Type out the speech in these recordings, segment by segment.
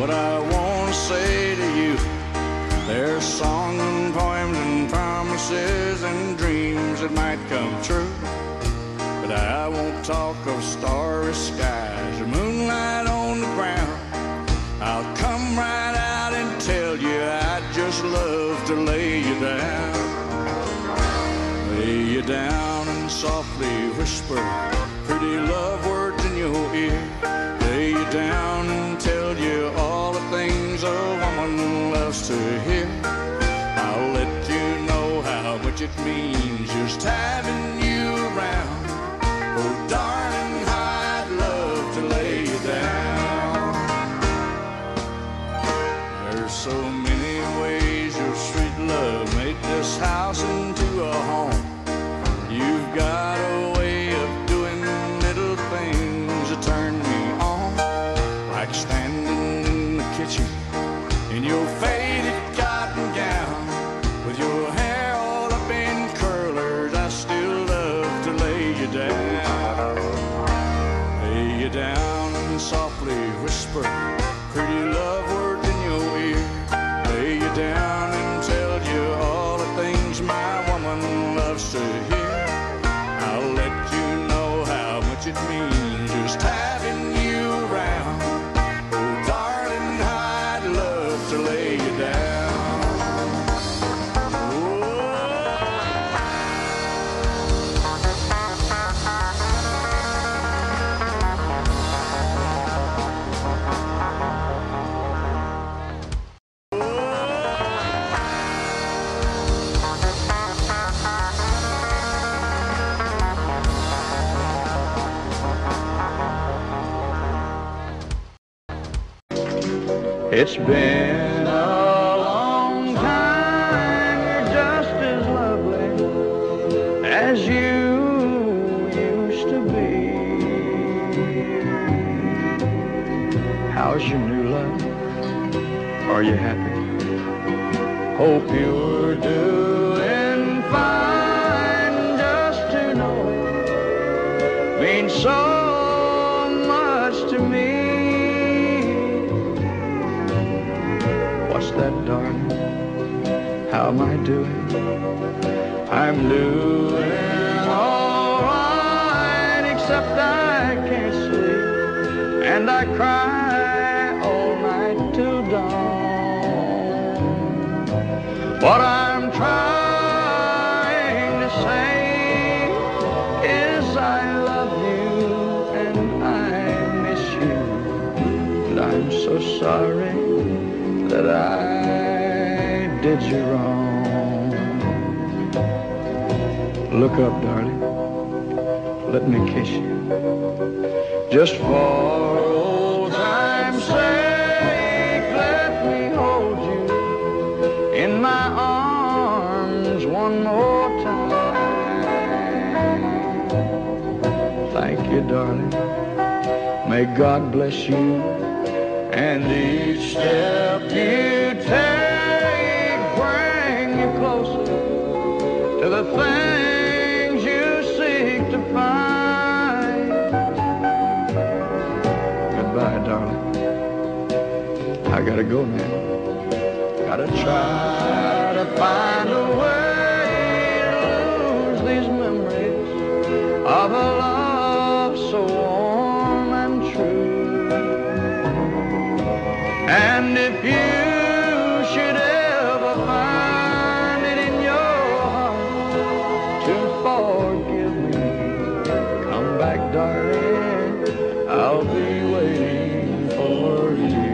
But I want to say to you, there's songs and poems and promises and dreams that might come true. But I won't talk of starry skies or moonlight on the ground. I'll come right out and tell you I'd just love to lay you down. Lay you down and softly whisper pretty love words in your ear. Lay you down and tell you all the things a woman loves to hear. I'll let you know how much it means just having you around. Oh, darling, I'd love to lay you down. There's so many ways your sweet love made this house into a home. You've got a way of doing little things that turn me on, like standing in the kitchen in your faded cotton gown, with your hair all up in curlers. I still love to lay you down. Lay you down and softly whisper pretty love words in your ear. Lay you down and tell you all the things my woman loves to hear. I'll let you know how much it means just having you around. Oh, darling, I'd love to lay you down. It's been a long time. You're just as lovely as you used to be. How's your new love? Are you happy? Hope you're doing fine. Just to know it means so much to me. What's that, darling? How am I doing? I'm doing all right, except I can't sleep, and I cry all night till dawn. What I'm trying to say is I love you and I miss you, and I'm so sorry that I did you wrong. Look up, darling. Let me kiss you. Just for old time's sake, let me hold you in my arms one more time. Thank you, darling. May God bless you. And each step you take bring you closer to the things you seek to find. Goodbye, darling. I gotta go now. Gotta try to find a way to lose these memories of a love so warm and true. And if you should ever find it in your heart to forgive me, come back, darling, I'll be waiting for you.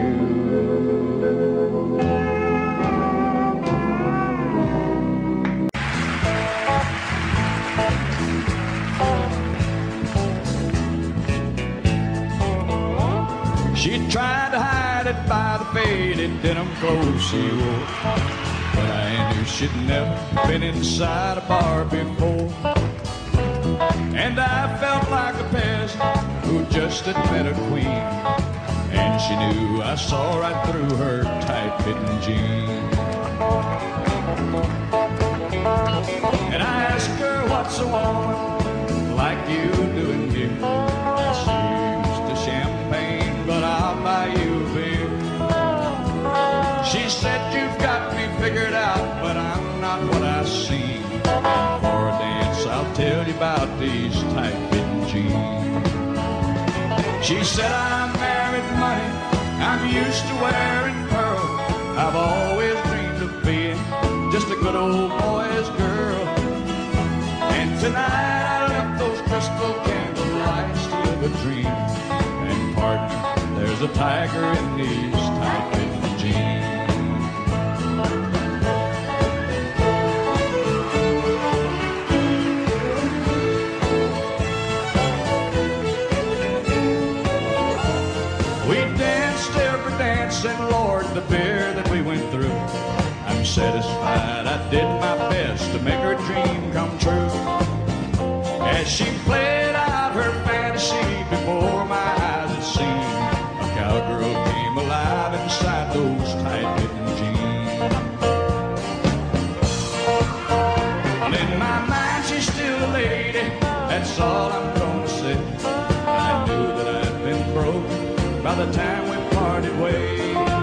She tried to hide it by the faded denim clothes she wore, but I knew she'd never been inside a bar before. And I felt like a peasant who just had met a queen, and she knew I saw right through her tight-fitting jeans. And I asked her, what's a woman like you doing here? She used to champagne, but I'll buy you a beer. figured out, but I'm not what I seem. For a dance, I'll tell you about these tight-fitting jeans. She said, I'm married money, I'm used to wearing pearls. I've always dreamed of being just a good old boy's girl. And tonight I left those crystal candle lights to live a dream. And partner, there's a tiger in these tight-fitting jeans. And Lord, the beer that we went through, I'm satisfied I did my best to make her dream come true. As she played out her fantasy before my eyes it seemed, a cowgirl came alive inside those tight-fitting jeans. And in my mind she's still a lady, that's all I'm gonna say. I knew that I'd been broke by the time we parted ways.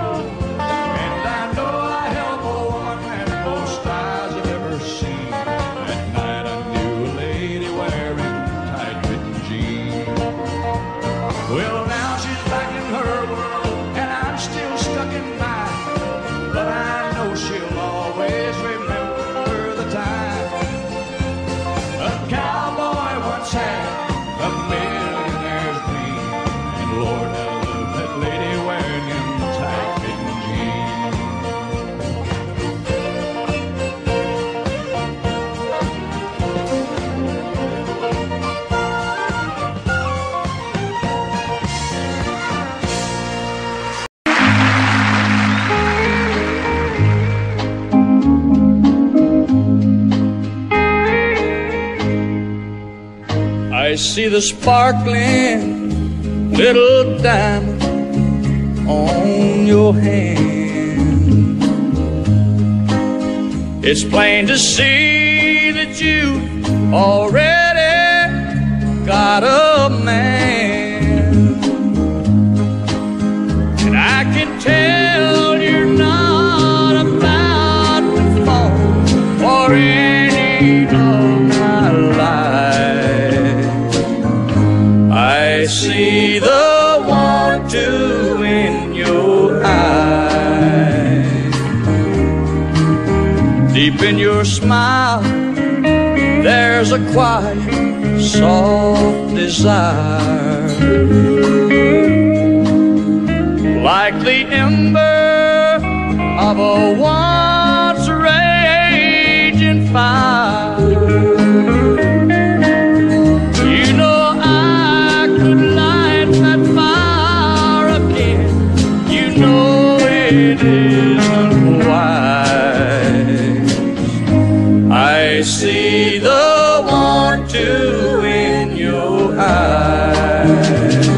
Well, now she's back in her world, and I'm still stuck in mine. But I know she'll always remember the time a cowboy once had a millionaire's dream. And Lord, I love that lady wearing them tight-fitting jeans. I see the sparkling little diamond on your hand. It's plain to see that you already got a man. And I can tell you're not about to fall for any of my life. I see the want to in your eyes. Deep in your smile, there's a quiet, soft desire. Like the ember of a once raging fire. It isn't wise. I see the want to in your eyes.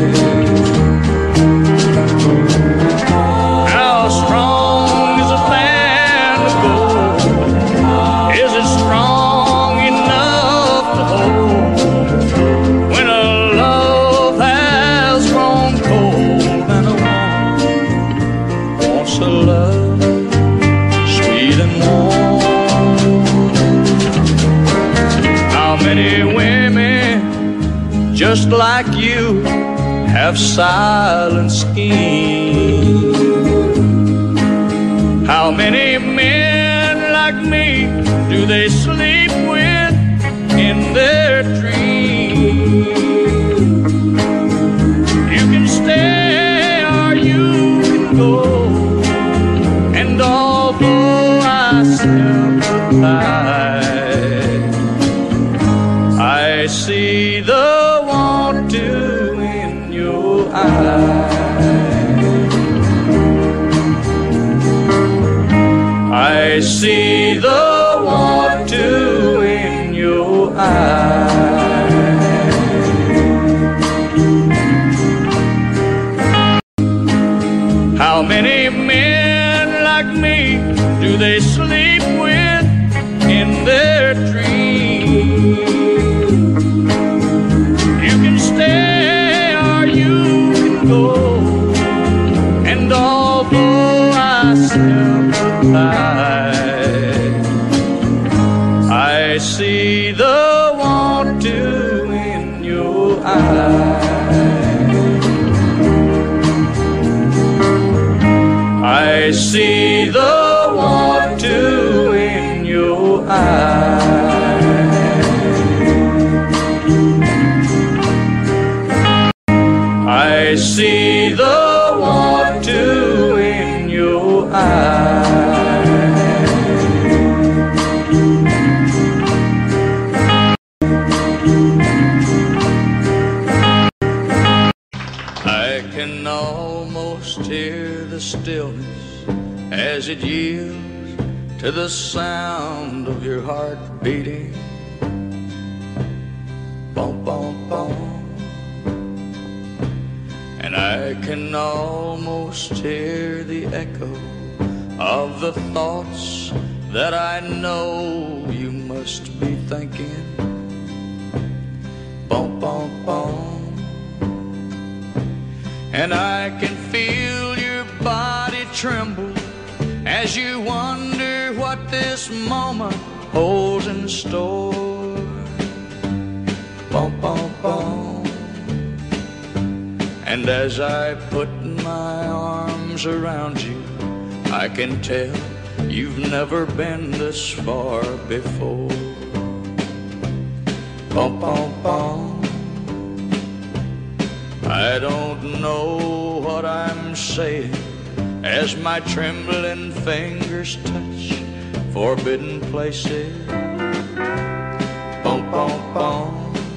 How strong is a band of gold? Is it strong enough to hold when a love has grown cold and a a love sweet and warm? How many women just like you have silent schemes? How many men like me do they sleep with in their dreams? You can stay or you can go. And although I sympathize, I see the want to in your eyes. I see the want to in your eyes. How many men like me do they sleep with in their dreams? You can stay or you can go. And although I sympathize, I see the want to in your eyes. I see the want to in your eyes. I can almost hear the stillness as it yields to the sound of your heart beating. Bum, bum, bum. And I can almost hear the echo of the thoughts that I know you must be thinking. Bum, bum, bum. And I can feel your body tremble as you wonder what this moment holds in store. Bum, bum, bum. And as I put my arms around you, I can tell you've never been this far before. Bum, bum, bum. I don't know what I'm saying as my trembling fingers touch forbidden places. Bum, bum, bum.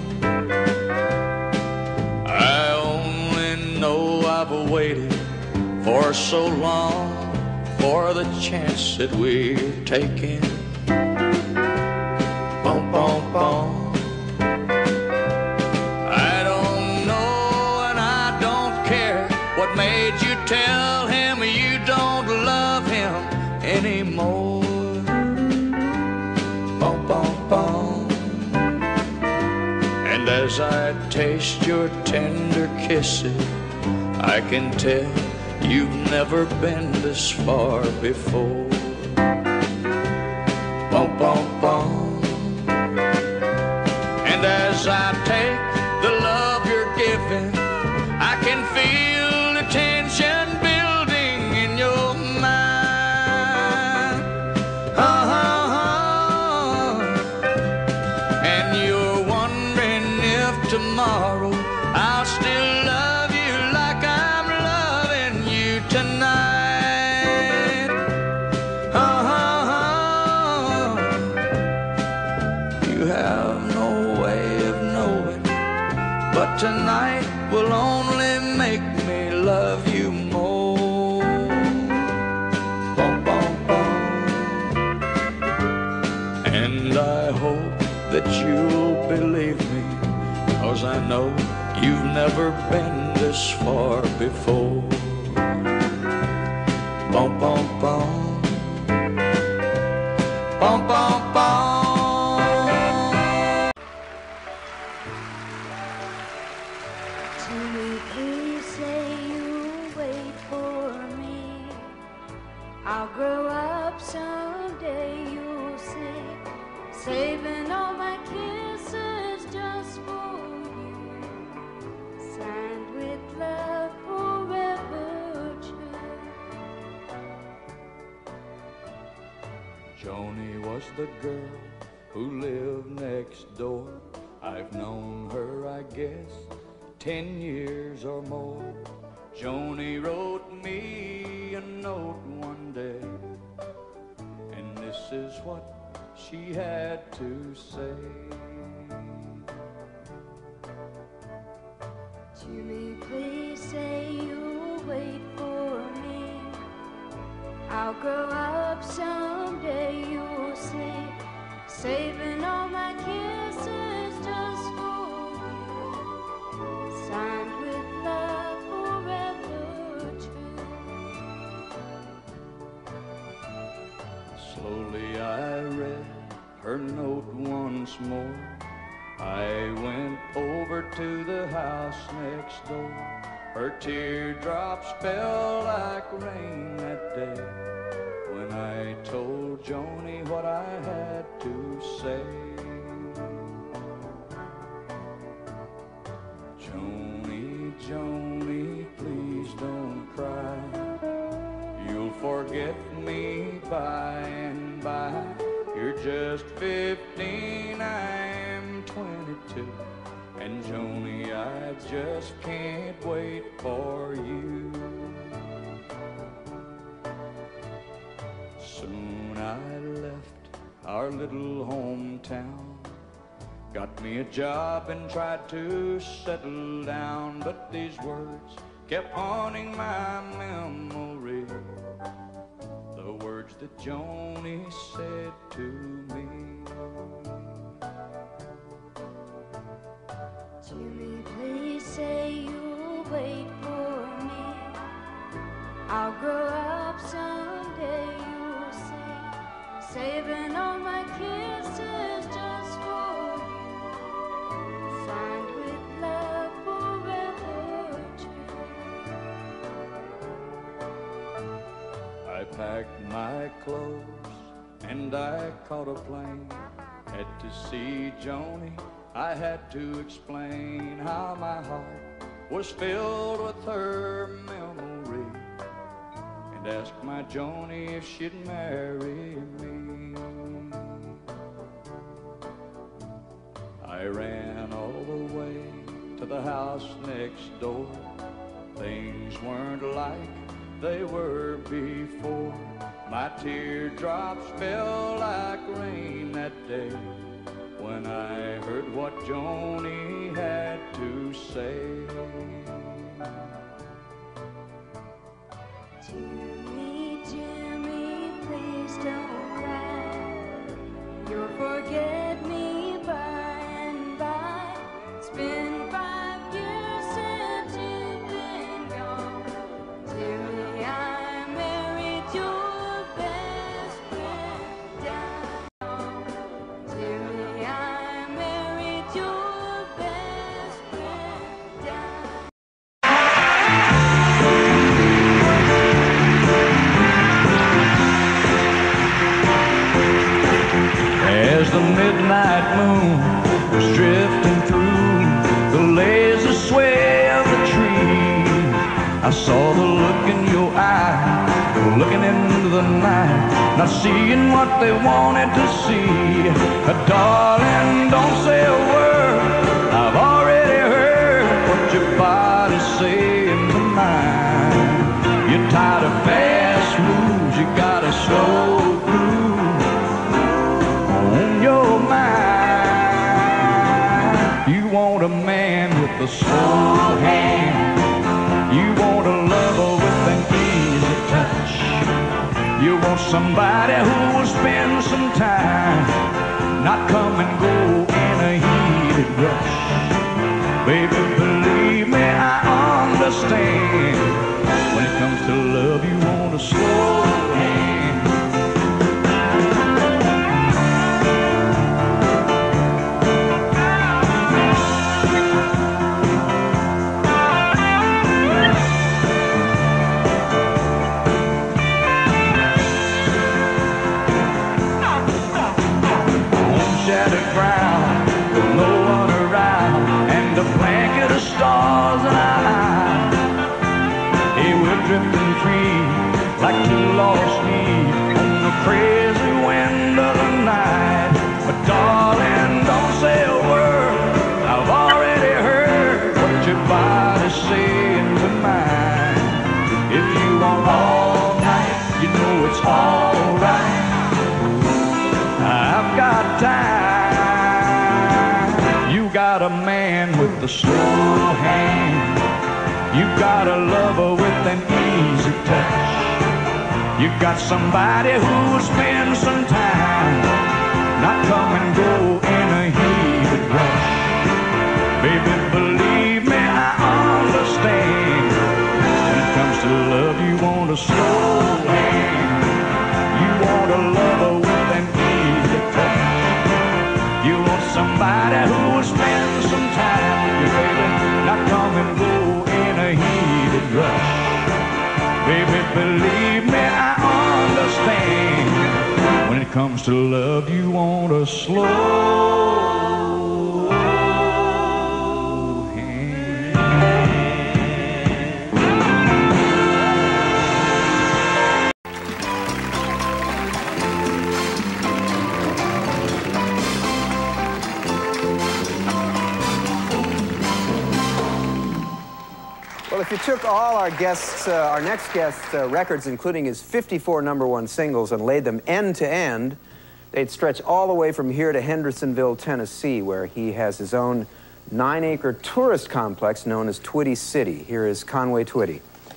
I only know I've waited for so long for the chance that we're taking. Bum, bum, bum. What made you tell him you don't love him anymore? Bum, bum, bum. And as I taste your tender kisses, I can tell you've never been this far before. Bum, bum, bum. And as I take the love you're giving, I can feel tension building in your mind. And you're wondering if tomorrow I'll still love you like I'm loving you tonight. You have no way of knowing, but tonight will only make me love you more. Bum, bum, bum. And I hope that you'll believe me, 'cause I know you've never been this far before. Bum, bum, bum. Bum, bum, bum. I'll grow up someday, you'll see, saving all my kisses just for you, signed with love forever true. Joni was the girl who lived next door. I've known her, I guess, 10 years or more. Joni wrote me a note one day, and this is what she had to say. Jimmy, please say you'll wait for me. I'll grow up someday, you'll see, saving all my kisses just for you, signed with love forever true. Slowly I read her note once more. I went over to the house next door. Her teardrops fell like rain that day when I told Joni what I had to say. Joni, Joni, please don't cry. You'll forget by and by. You're just 15, I'm 22. And Joni, I just can't wait for you. Soon I left our little hometown, got me a job and tried to settle down, but these words kept haunting my memory, the words that Joni said to me. Jimmy, please say you'll wait for me. I'll grow up someday, you'll see, saving all my kisses just for you, signed with love forever true. I packed my clothes and I caught a plane, had to see Joni. I had to explain how my heart was filled with her memory, and asked my Joni if she'd marry me. I ran all the way to the house next door. Things weren't like they were before. My teardrops fell like rain that day when I heard what Joni had to say. Jimmy, Jimmy, please don't cry. You'll forget me by and by. It's been 5 years since you've been gone. Jimmy, I married your best friend down. Jimmy, I married your best friend down. As the midnight moon was drifting through the lazy sway of the trees, I saw the look in your eye, looking into the night, not seeing what they wanted to see. Darling, don't say a word, I've already heard what your body's saying to mine. You're tired of fast moves, you got a slow groove on your mind. You want a man with a slow hand, you want a lover with an easy touch, you want somebody who will spend some time, not come and go in a heated rush. Baby, believe me, I understand. When it comes to love, you want a slow hand. Shattered ground with no one around, and a blanket of stars in our eyes. Hey, we're drifting free like two lost sheep on the crazy wind of the night. But darling, don't say a word, I've already heard what your body's saying to mine. If you want all night, you know it's alright. I've got time. You got a man with a slow hand, you got a lover with an easy touch, you got somebody who will spend some time, not come and go in a heated rush. Baby, believe me, I understand. When it comes to love, you want a slow hand, you want a lover with an easy touch, you want somebody who will spend some time with you, baby, not come and go in a heated rush. Baby, believe me, I understand. When it comes to love, you want a slow hand. took all our guests, our next guest's records, including his 54 #1 singles, and laid them end to end. They'd stretch all the way from here to Hendersonville, Tennessee, where he has his own 9-acre tourist complex known as Twitty City. Here is Conway Twitty.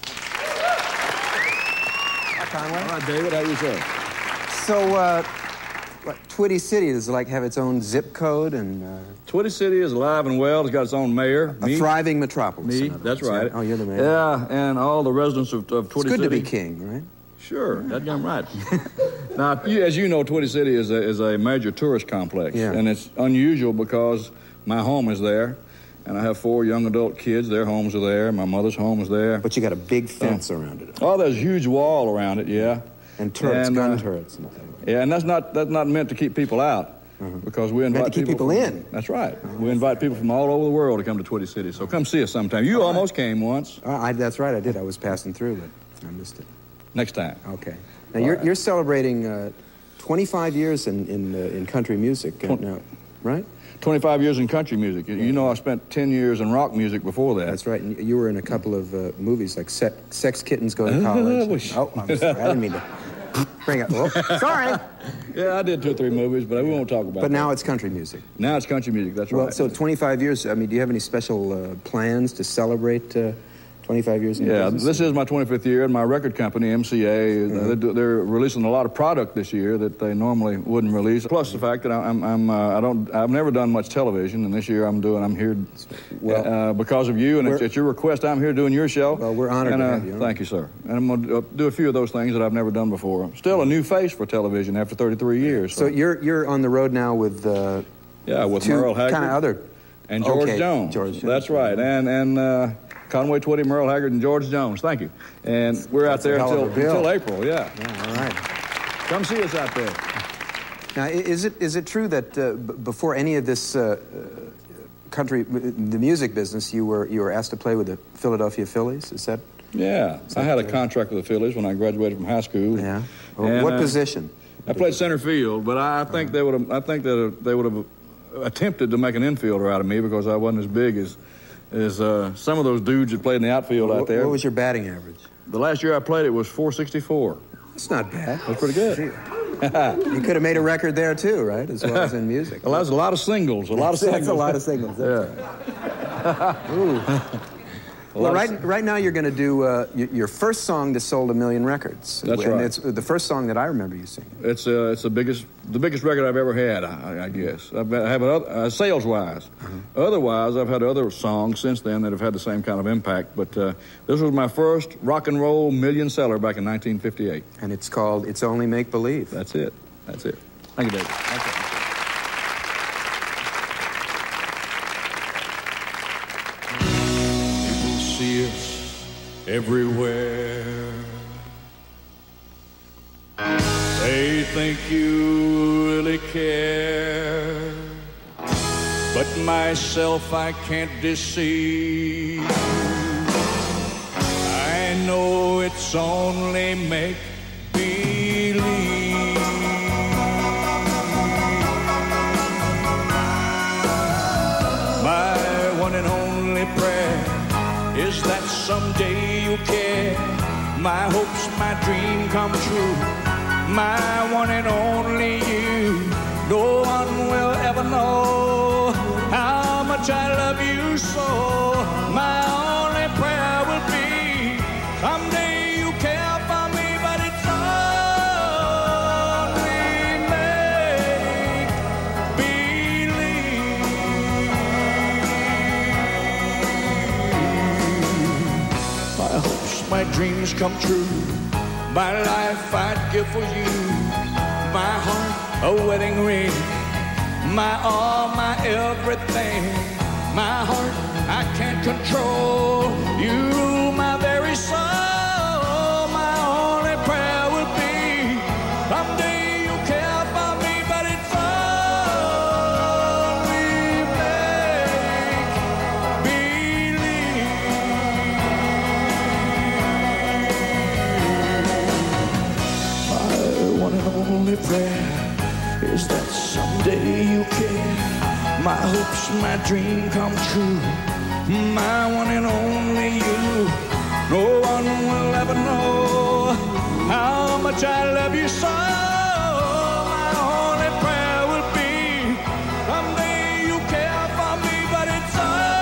Hi, Conway. All right, David, how you doing? So, Twitty City, does it like have its own zip code and... Twitty City is alive and well. It's got its own mayor. A thriving metropolis. Me, that's right. Oh, you're the mayor. Yeah, and all the residents of Twitty City. It's good to be king, right? Sure, that's right. Now, as you know, Twitty City is a major tourist complex. Yeah. And it's unusual because my home is there, and I have 4 young adult kids. Their homes are there. My mother's home is there. But you got a big fence around it. Oh, there's a huge wall around it, yeah. And turrets, gun turrets. And yeah, and that's not meant to keep people out. Because we invite people in. That's right. We invite people from all over the world to come to Twitty City. So come see us sometime. You almost came once. That's right, I did. I was passing through, but I missed it. Next time. Okay. Now you're celebrating 25 years in country music now, right? 25 years in country music. You know, I spent 10 years in rock music before that. That's right. And you were in a couple of movies like Sex Kittens Go to College. Oh, I'm sorry. I didn't mean to bring it. Oh, sorry. Yeah, I did 2 or 3 movies, but we won't talk about that. But now it's country music. Now it's country music, that's right. Well, so 25 years, I mean, do you have any special plans to celebrate 25 years in business? This is my 25th year, and my record company, MCA, they're releasing a lot of product this year that they normally wouldn't release. Plus the fact that I've never done much television, and this year I'm here because of you, and at your request, I'm here doing your show. Well, we're honored to have you. Thank you, sir. And I'm going to do a few of those things that I've never done before. Still a new face for television after 33 years. So you're on the road now with with Merle Haggard. Kind of other. And George Jones. George Jones. That's right. And Conway Twitty, Merle Haggard, and George Jones. Thank you. And we're out there until April, yeah. All right. Come see us out there. Now, is it true that before any of this the music business, you were asked to play with the Philadelphia Phillies? Is that? Yeah. I had a contract with the Phillies when I graduated from high school. Yeah. Well, what position? I played center field, but I think they would have attempted to make an infielder out of me because I wasn't as big as some of those dudes that played in the outfield out there. What was your batting average? The last year I played, it was .464. That's not bad. That's pretty good. You could have made a record there, too, right? As well as in music. Well, that's a lot of singles. That's a lot of singles. Yeah. Ooh. Well, right now you're going to do your first song that sold 1 million records. That's right. And it's the first song that I remember you singing. It's the biggest record I've ever had, I guess. I have sales-wise. Otherwise, I've had other songs since then that have had the same kind of impact. But this was my first rock and roll million seller back in 1958. And it's called "It's Only Make Believe." That's it. That's it. Thank you, David. Okay. See us everywhere. They think you really care, but myself I can't deceive. I know it's only make believe. My one and only prayer is that someday you'll care. My hopes, my dream come true. My one and only you. No one will ever know how much I love you so. My only prayer will be someday you care for me, but it's only make believe. My hopes, my dreams come true. My life I'd give for you. My heart, a wedding ring. My all, my everything. My heart, I can't control. You rule my very soul. My only prayer will be someday you'll care for me, but it's only make believe. My one and only prayer is that someday you care. My hopes, my dream come true. My one and only you. much I love you so. My only prayer will be someday you care for me, but it's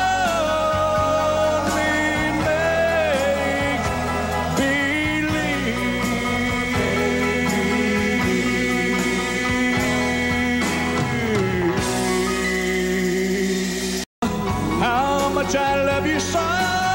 only make believe. How much I love you so.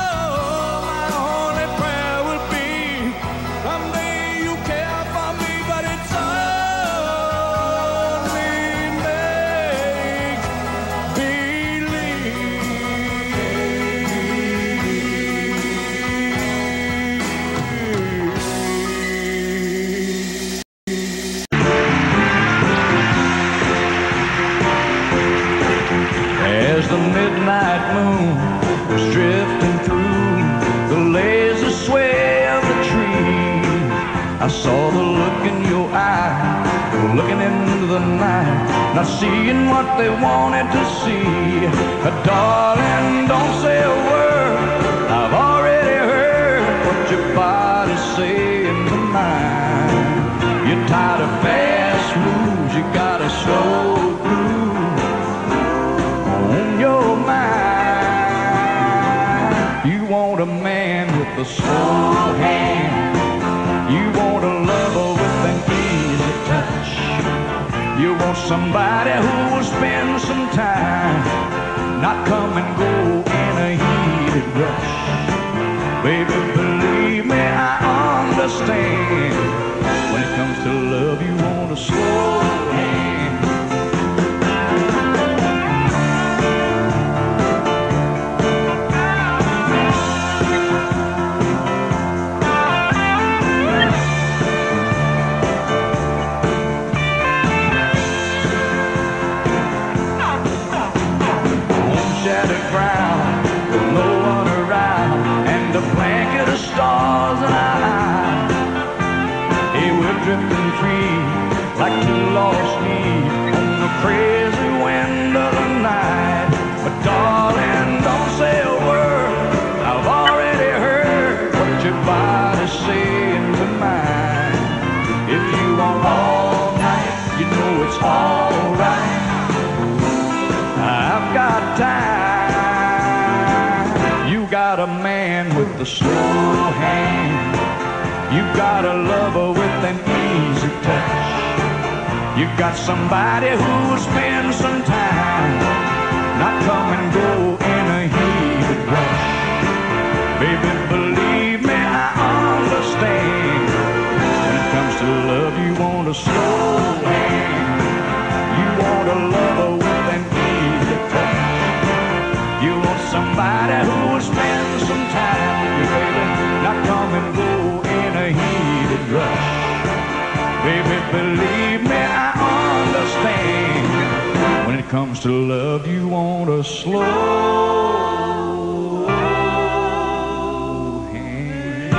The midnight moon was drifting through the lazy sway of the tree. I saw the look in your eye, looking into the night, not seeing what they wanted to see. Darling, don't say a word, I've already heard what your body's saying to mine. You're tired of fast moves, you gotta slow groove on your mind. You want a man with a slow hand, you want a lover with an easy touch, you want somebody who will spend some time, not come and go in a heated rush. Baby, believe me, I understand. When it comes to love, you want a slow hand. Stars in our eyes, hey, we're drifting free like two lost sheep on the crazy wind of the night. But darling, don't say a word, I've already heard what your body's saying to mine. If you want all night, you know it's alright, I've got time. You got a man with a slow hand, you got a lover with an easy touch, you got somebody who will spend some time, not come and go in a heated rush. Baby, believe me, I understand. When it comes to love, you want a slow hand, you want a lover with an easy touch, you want somebody who will spend some time with you, baby, not come and go in a heated rush. Baby, believe me, I understand. When it comes to love, you want a slow hand.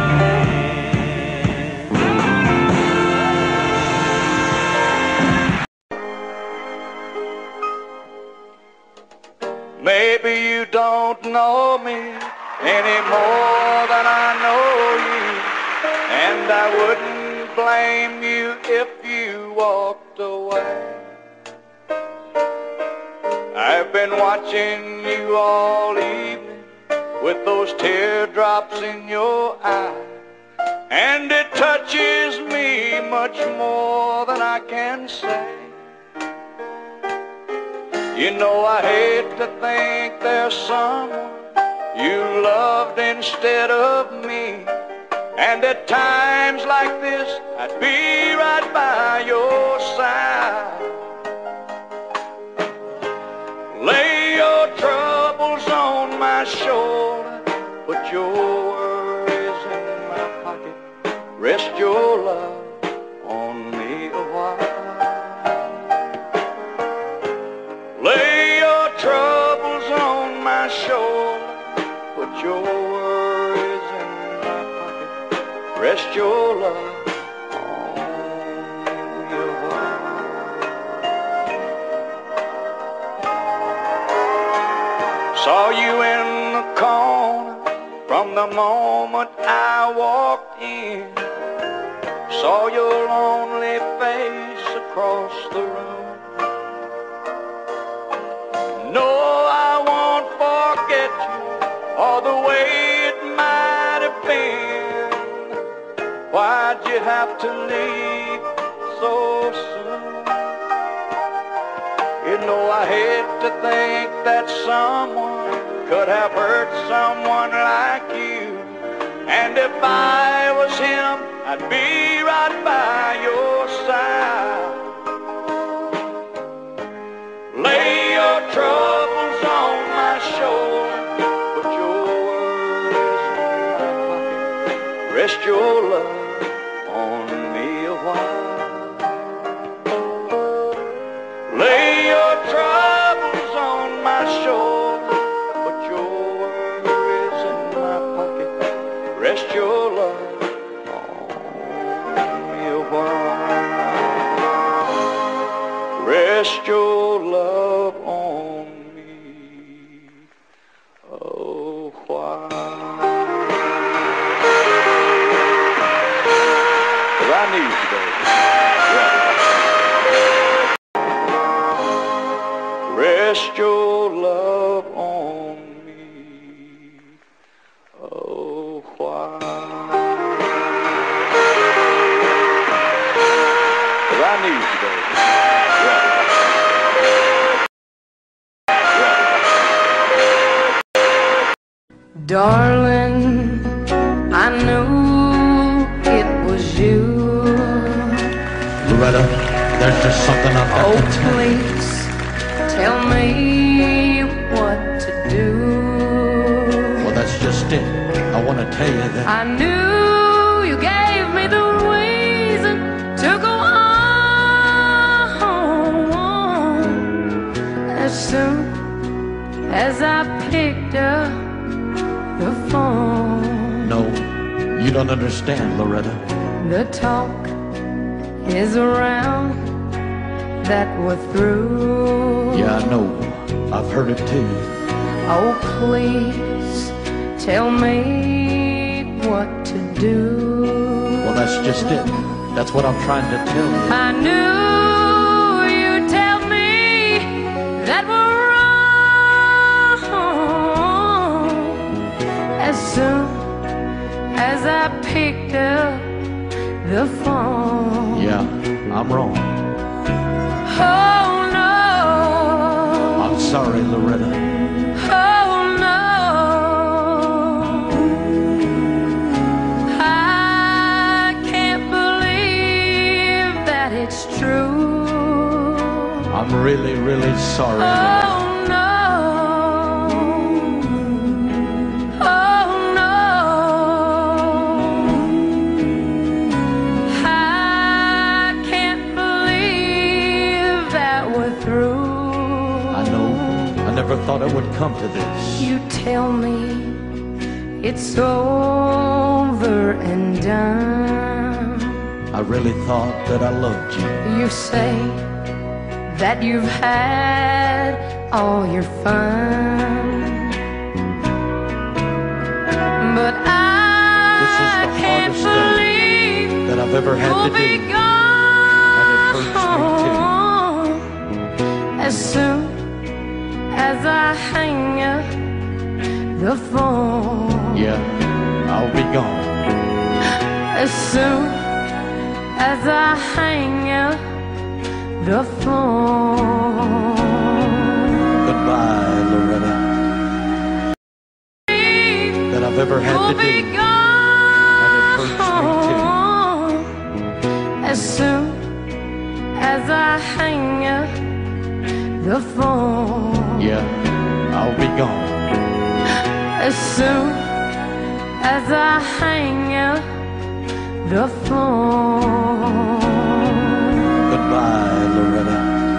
Maybe you don't know me any more than I know you, and I wouldn't blame you if you walked away. I've been watching you all evening with those teardrops in your eyes, and it touches me much more than I can say. You know I hate to think there's someone you loved instead of me, and at times like this I'd be right by your side. Lay your troubles on my shoulder, put your worries in my pocket, rest your love on me a while. Lay your troubles on my shoulder, put your worries in my pocket, rest your love on me a while. Saw you in the corner from the moment I walked in. saw your lonely face across the room. No, I won't forget you or the way it might have been. Why'd you have to leave so soon? You know, I hate to think that someone could have hurt someone like you. And if I was him, I'd be right by your side. Lay your troubles on my shoulder, put your worries in my pocket, rest your love on me a while. Lay your troubles on my shoulder, put your worries in my pocket, rest your love on me a while. Rest your love on me a while. 'Cause I need you, baby. Yeah. Rest your love on me a while. 'Cause I need you, baby. Yeah. Darling, I knew it was you. Loretta, there's just something I've got Oh, to tell you. please tell me what to do. Well, that's just it. I want to tell you that I knew you gave me the reason to go on. As soon as I picked up the phone, no, you don't understand, Loretta. the talk is around that we're through. Yeah, I know. I've heard it too. Oh, please tell me what to do. Well, that's just it. That's what I'm trying to tell you. I knew you'd tell me that we're wrong. As soon as I picked up the phone. Yeah, I'm wrong. Oh no, I'm sorry, Loretta. oh no, I can't believe that it's true. I'm really, really sorry, Loretta. Oh no, oh no, I can't believe that we're through. I know. I never thought it would come to this. You tell me it's over and done. I really thought that I loved you. You say that you've had all your fun, but This is I the can't hardest thing believe that I've ever had you'll to be do. gone. And it hurts me As soon as I hang up the phone, Yeah, I'll be gone. as soon as I hang up the phone. Goodbye, Loretta. That I've ever had You'll to be do. gone. And it hurts me too. As soon as I hang up the phone. Yeah, I'll be gone. As soon as I hang up the phone. Goodbye, Loretta.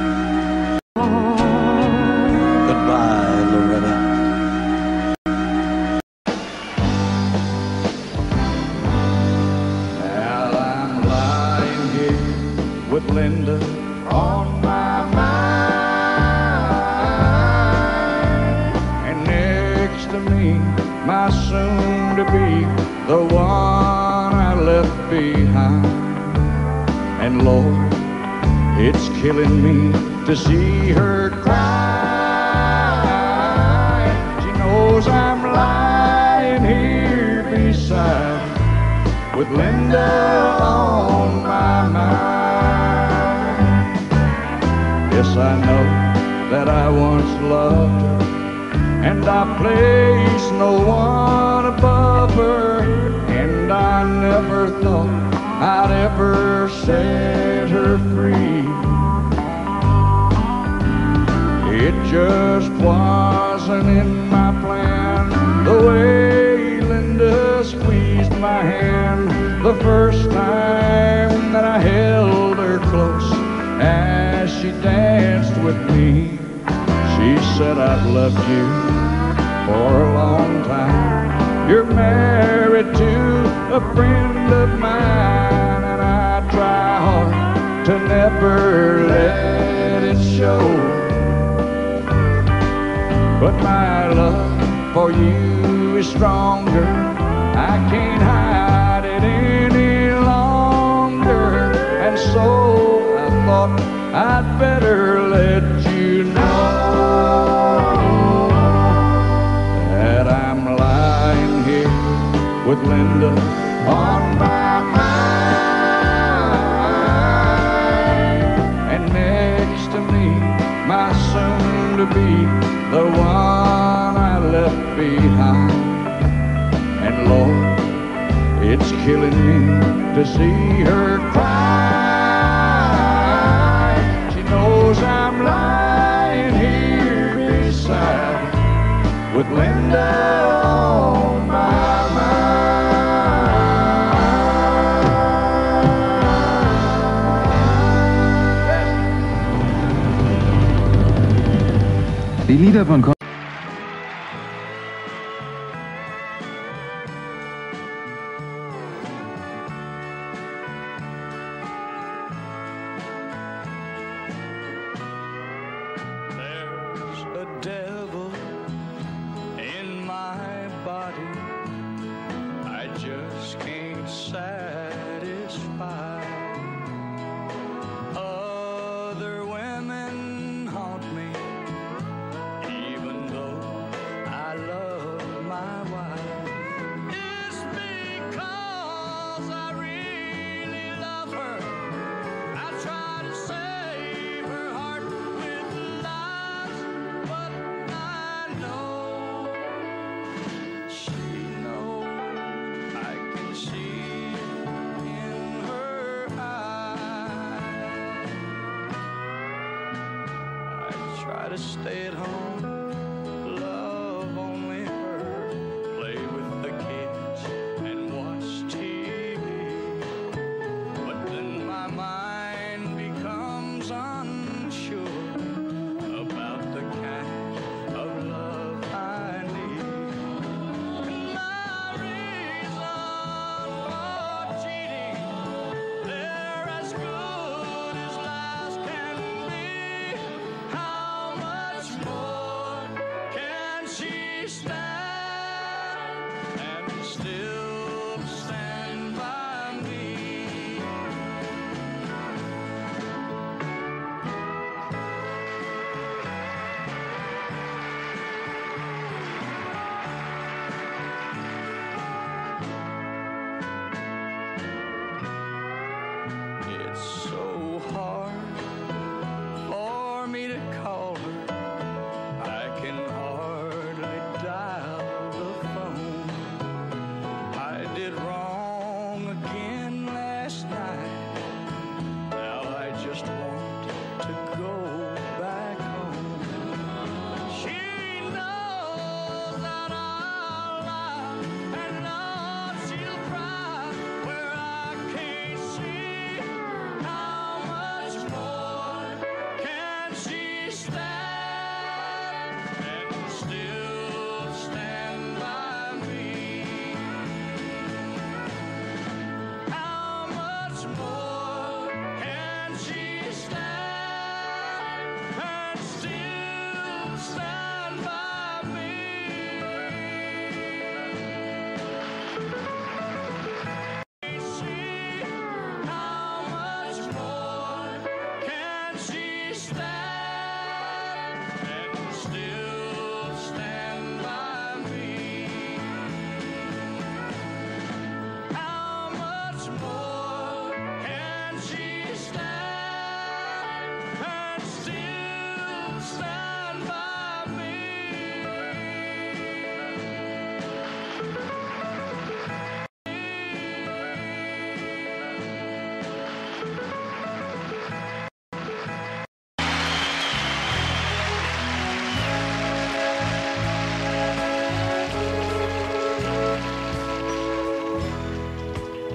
Goodbye, Loretta. Now I'm lying here with Linda on my mind, and next to me, my soon-to-be, the one I left behind. And Lord, it's killing me to see her cry. She knows I'm lying here beside her with Linda on my mind. Yes, I know that I once loved her, and I placed no one above her, and I never thought I'd ever set her free. It just wasn't in my plan, the way Linda squeezed my hand the first time that I held her close as she danced with me. She said, I've loved you for a long time. You're married to a friend of mine, and I try hard to never let it show. But my love for you is stronger. I can't hide it any longer. And so I thought I'd better let you know that I'm lying here with Linda on my mind. And next to me, my soon-to-be, the one I left behind. And Lord, it's killing me to see her cry. She knows I'm lying here beside her with Linda on my mind. Die Lieder von to stay at home, love only her, play with the kids and watch TV. But then my mind becomes unsure about the kind of love I need. And my reason for cheating, they're as good as lies can be. How much more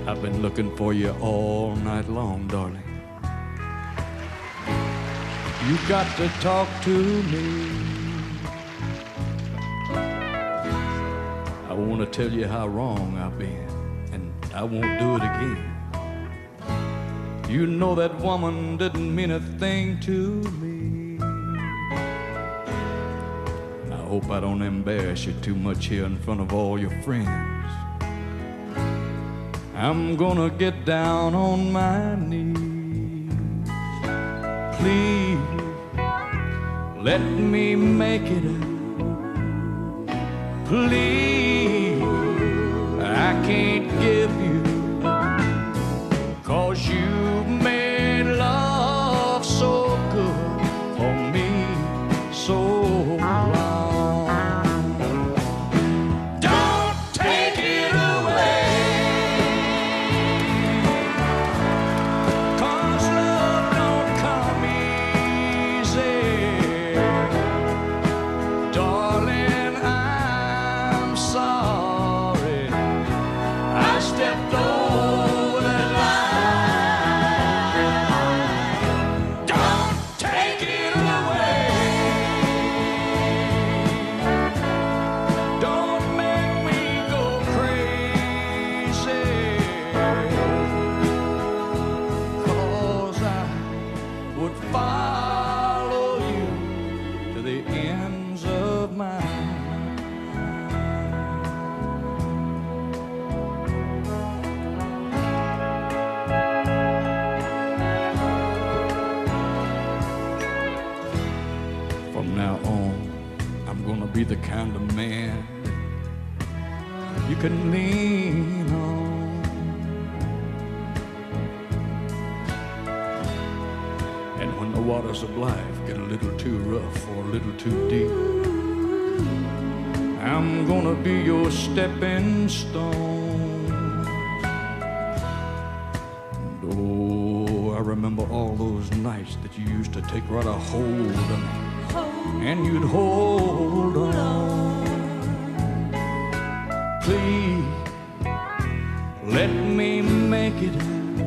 I've been looking for you all night long, darling. You got to talk to me. I want to tell you how wrong I've been, and I won't do it again. You know that woman didn't mean a thing to me. I hope I don't embarrass you too much here in front of all your friends. I'm gonna get down on my knees. Please, let me make it up. Please, I can't give you, 'cause you made love so good for me so long. Don't take it away. Be the kind of man you can lean on, and when the waters of life get a little too rough or a little too deep, I'm gonna be your stepping stone. And oh, I remember all those nights that you used to take right a hold of me, and you'd hold on. Please, let me make it.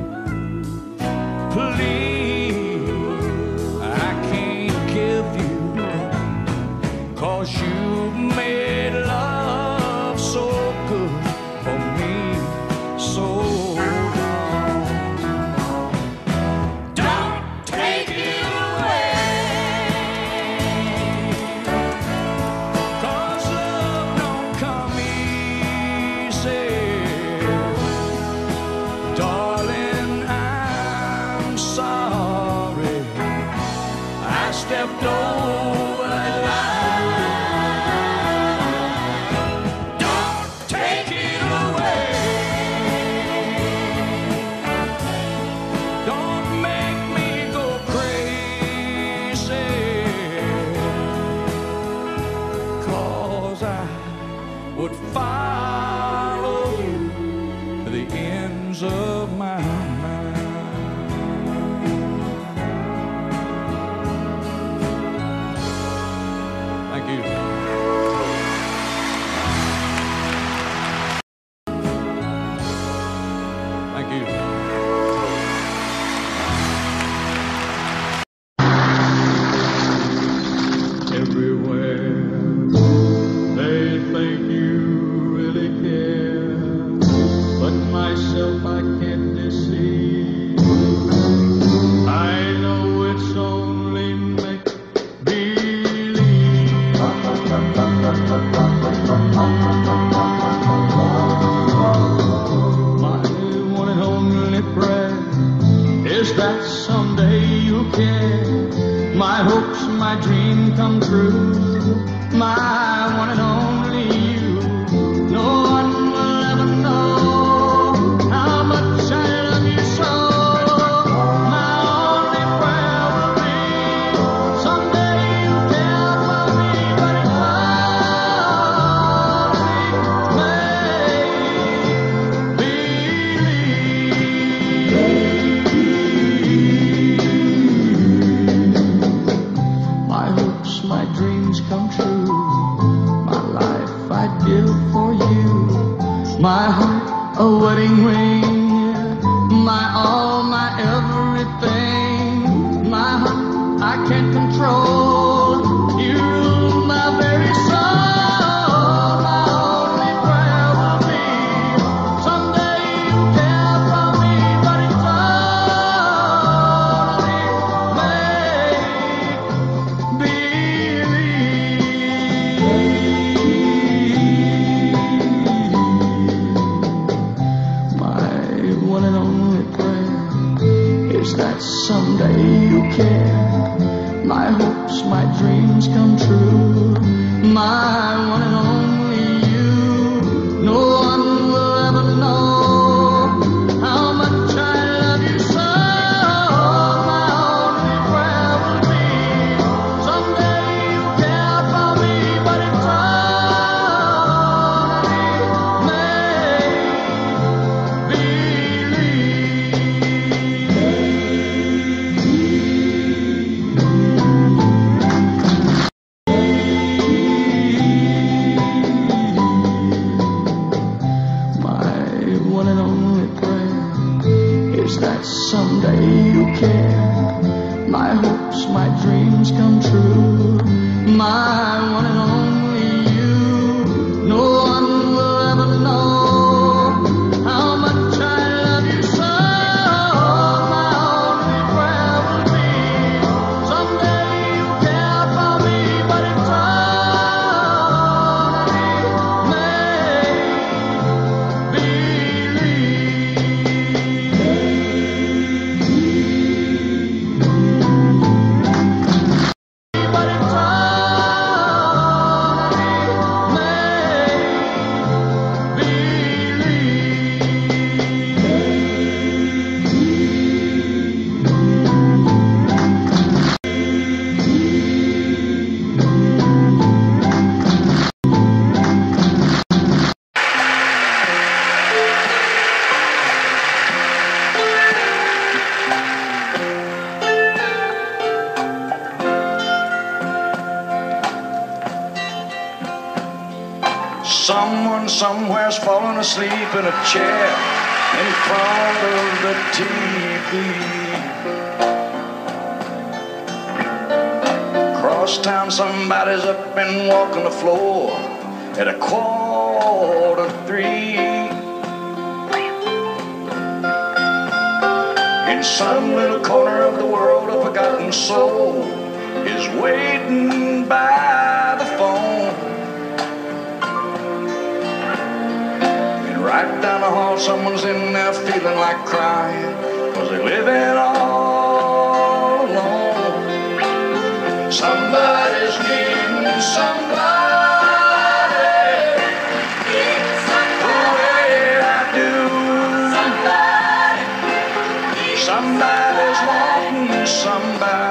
Please, I can't give you, 'cause you made love so good for me so long. Don't take it away. Stepped over that line. Don't take it away. Don't make me go crazy, 'cause I would follow you to the ends of my mind. Thank you. Thank you. Everywhere they think you really care, but myself I can't deceive. I know it's only make-believe. My one and only prayer is that someday you'll care. My hopes, my dream come true. My one and only you. No one will ever know how much I love you so. My only prayer will be someday you'll care for me, but it's only make-believe. My hopes, my dreams one and only prayer is that someday you'll care. My hopes, my dreams come true. My one and only you. No one will ever know how much I love you so. My only prayer will be someday you'll care for me, but it's that someday you'll care. My hopes, my dreams come true. My one and only you. No one will ever know how much I love you so. My only prayer will be someday you'll care for me, but it's Someone somewhere's fallen asleep in a chair in front of the TV. Across town somebody's up and walking the floor at 2:45. In some little corner of the world, a forgotten soul is waiting by the phone. Right down the hall, someone's in there feeling like crying, 'cause they're living all alone. Somebody's needing somebody, the way I do. Somebody's wanting somebody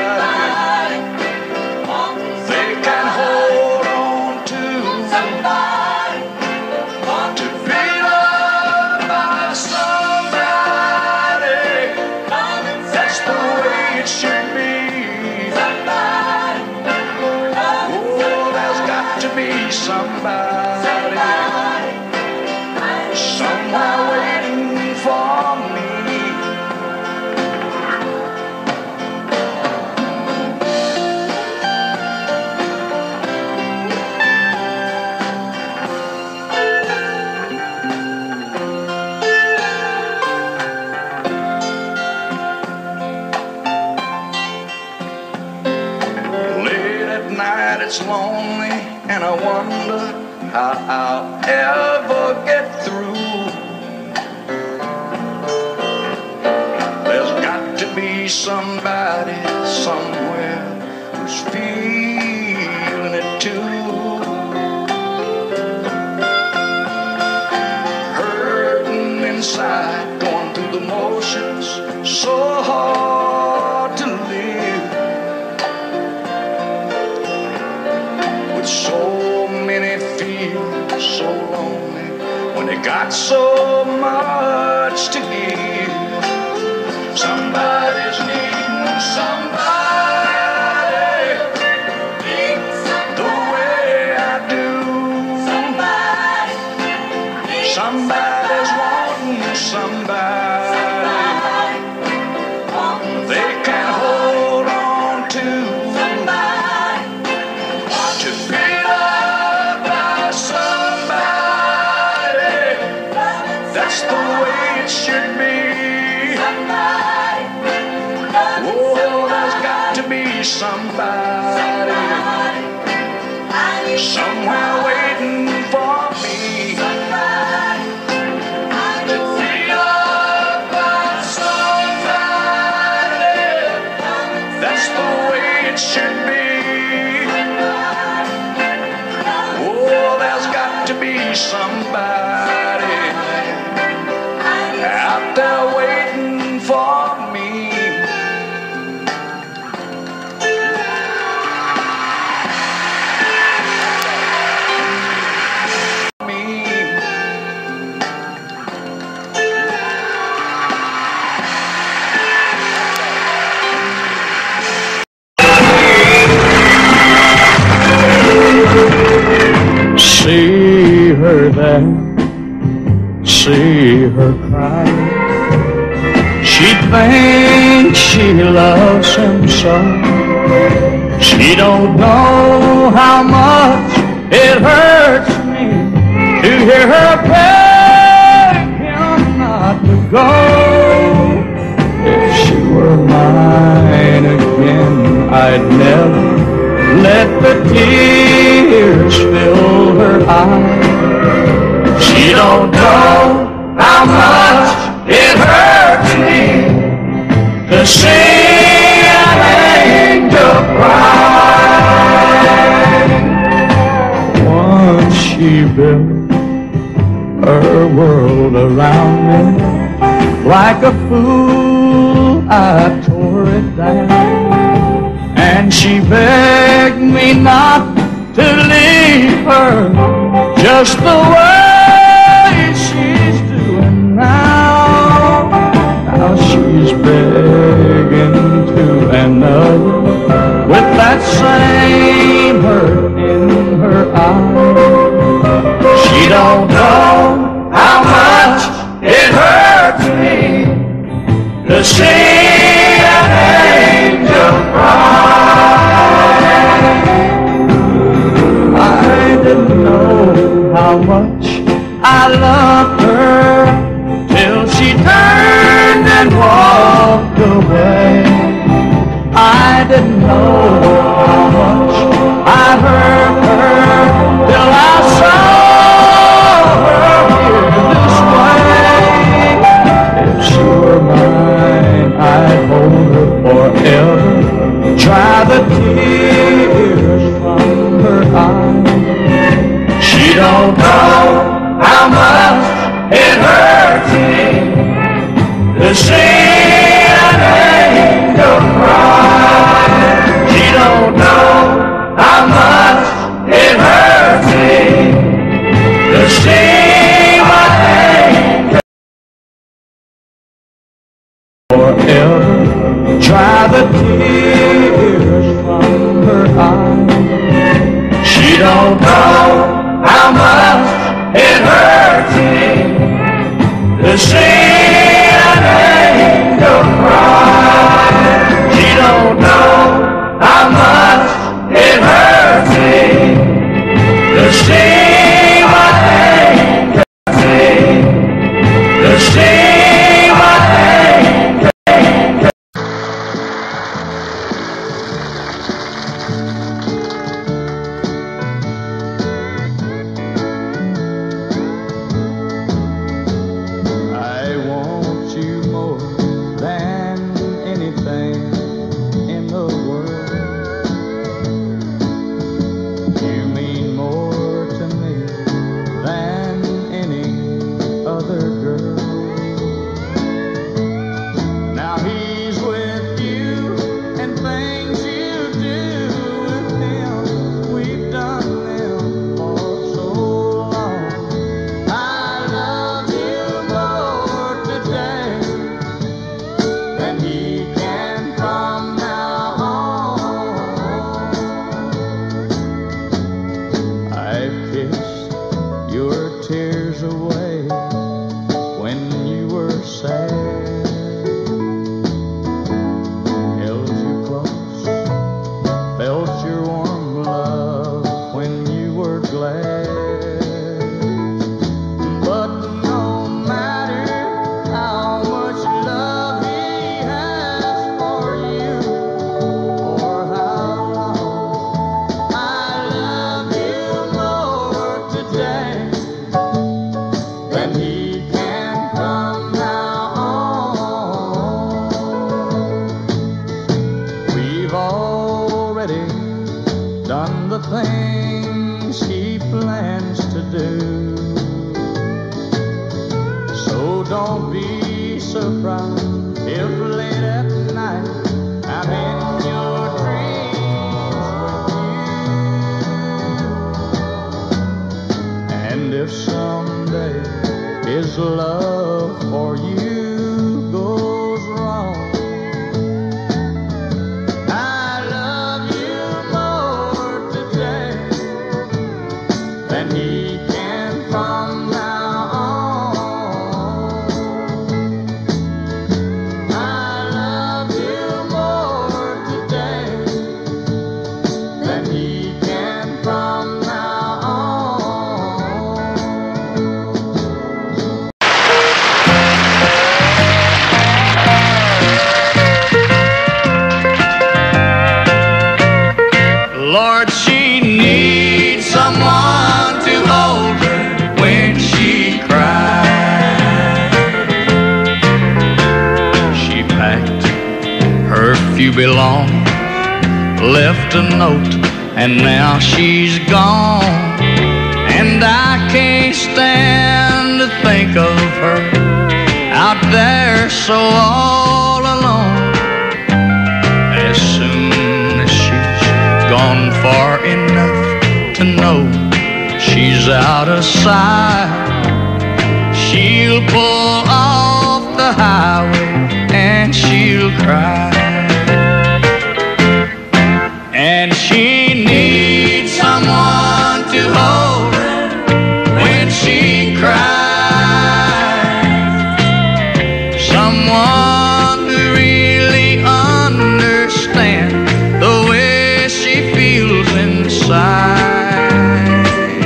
they can hold on to. Somebody somewhere waiting for me. Late at night it's lonely and I wonder how I'll ever get through. There's got to be somebody somewhere who's feeling it too. Hurting inside, going through the motions, so hard to live. With so many feel so lonely when they got so much to give. Somebody's needing somebody the way I do. Somebody's wanting somebody they can hold on to. That's the way it should be. Oh, there's got to be somebody somewhere waiting for me to feel should be. Oh, there's got to be somebody out there waiting for me. See her there, see her cry. She thinks she loves him so. She don't know how much it hurts me to hear her beg him not to go. If she were mine again, I'd never let the tears fill her eyes. She don't know how much it hurts me to see an angel cry. Once she built her world around me. Like a fool, I tore it down. And she begged me not to leave her just the way she's doing now. Now she's begging to another with that same hurt in her eye. She don't know how much it hurts me to see an angel cry. I didn't know how much I loved her till she turned and walked away. I didn't know how much I hurt her till I saw her here this way. If she were mine, I'd hold her forever, dry the tears from her eyes. She don't know how much it hurts me to see an angel cry. She don't know how much it hurts me to see my angel forever, dry the tears from her eyes. She don't know how much it hurts me to see an angel cry. She don't know how much it hurts me to see my angel, to see my angel. Other girl, things he plans to do. So don't be surprised if late at night I'm in your dreams with you. And if someday his love for you goes wrong, I love you more today than he can from now on. I love you more today than he can from now on. Lord, she needs someone to hold her when she cries. She packed her few belongings, left a note, and now she's gone. And I can't stand to think of her out there so all alone. As soon as she's gone far enough to know she's out of sight, she'll pull off the highway and she'll cry. And she needs someone to hold her when she cries. Someone who really understands the way she feels inside.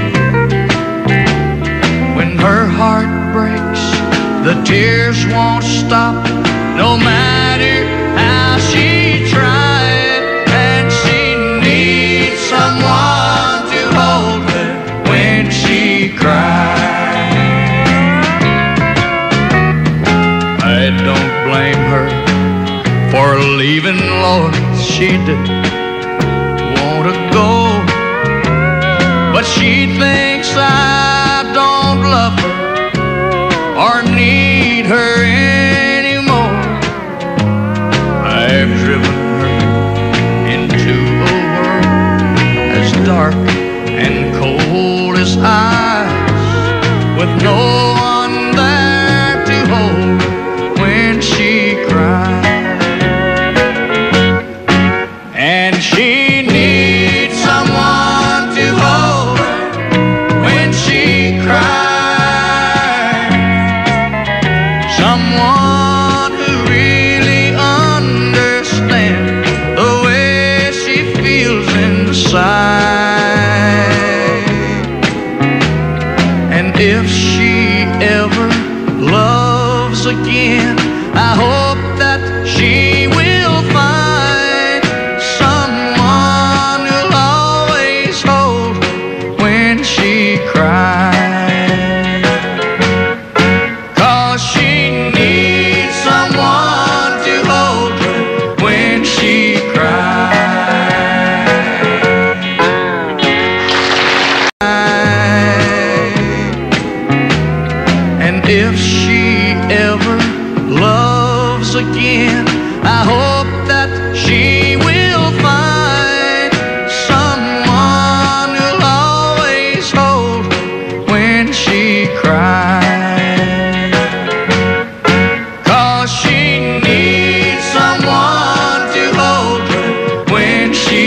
When her heart breaks, the tears won't stop, no matter how she tries. And she needs someone to hold her when she cries. I don't blame her for leaving, Lord, she did want to go, but she thinks I don't love her or need her anymore. I've driven her into a world as dark and cold as ice, with no one there to hold her when she cries. And she needs someone to hold her when she cries. Someone who really understands the way she feels inside. And if she ever loves again, I hope that she will find someone who'll always hold her when she cries. 'Cause she needs someone to hold her when she cries. And if she ever loves again, I hope that she will find someone who'll always hold her when she cries. 'Cause she needs someone to hold her when she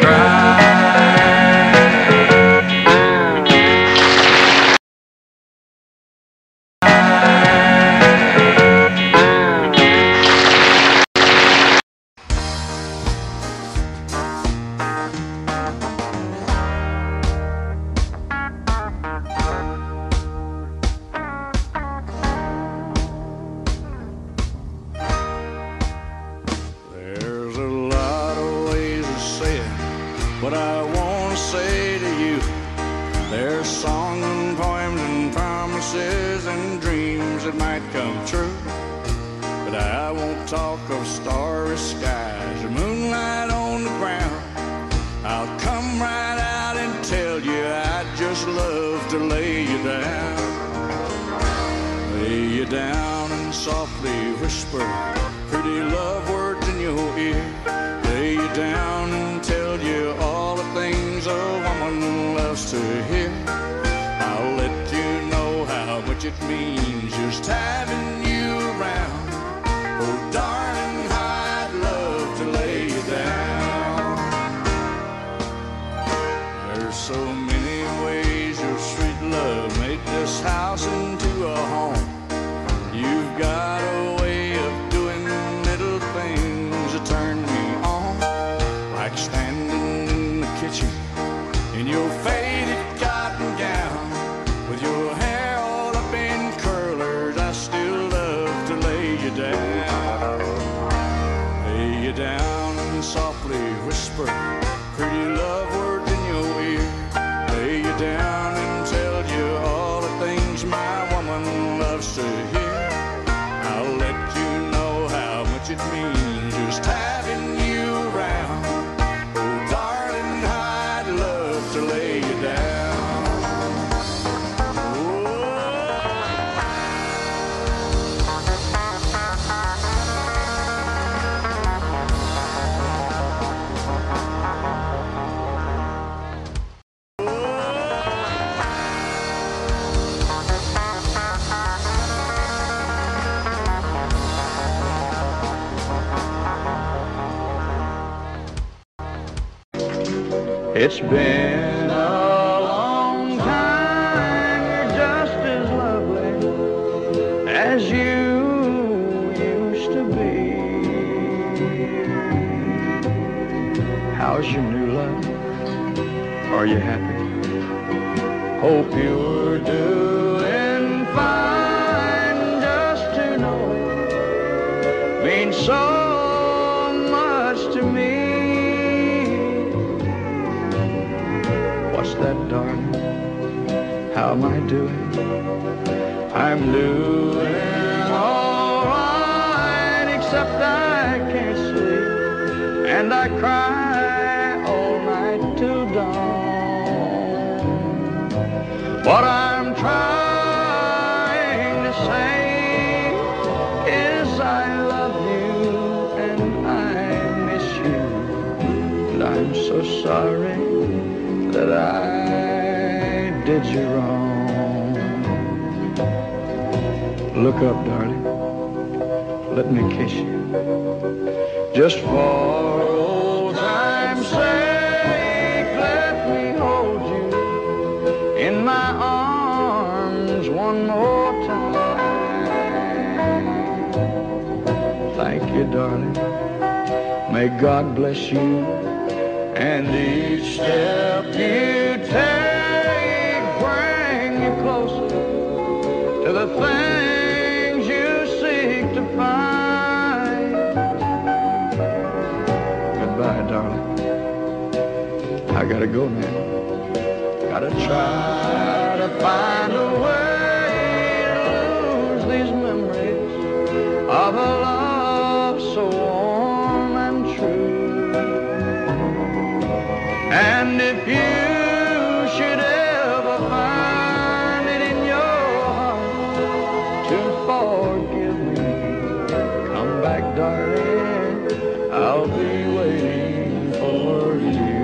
There's a lot of ways to say it, what I want to say to you. There's songs and poems and promises and dreams that might come true. But I won't talk of starry skies or moonlight on the ground. I'll come right out softly whisper pretty love words in your ear. Lay you down and tell you all the things a woman loves to hear. I'll let you know how much it means just having you around. Oh, darling, I'd love to lay you down. There's so many ways your sweet love made this house into a home. You've got a way of doing little things that turn me on, like standing in the kitchen in your faded cotton gown, with your hair all up in curlers. I still love to lay you down. Lay you down and softly whisper pretty love words in your ear. Lay you down and tell you all the things my woman loves to hear. I'll let you know how much it means just having you around. Oh, darling, I'd love to lay you down. Oh. It's been a long time, you're just as lovely as you used to be. How's your new love? Are you happy? Hope you're doing fine. Just to know it means so much to me. What's that, darling? How am I doing? I'm doing all right, except I can't sleep, and I cry all night till dawn. What I'm trying to say is I love you and I miss you, and I'm so sorry that I did you wrong. Look up, darling, let me kiss you, just for old time's sake. Let me hold you in my arms one more time. Thank you, darling, may God bless you, and each step you take bring you closer to the things you seek to find. Goodbye, darling. I gotta go now. Gotta try to find a way to lose these memories of a love so warm and true. And if you should ever find it in your heart to forgive me, come back, darling, I'll be waiting for you.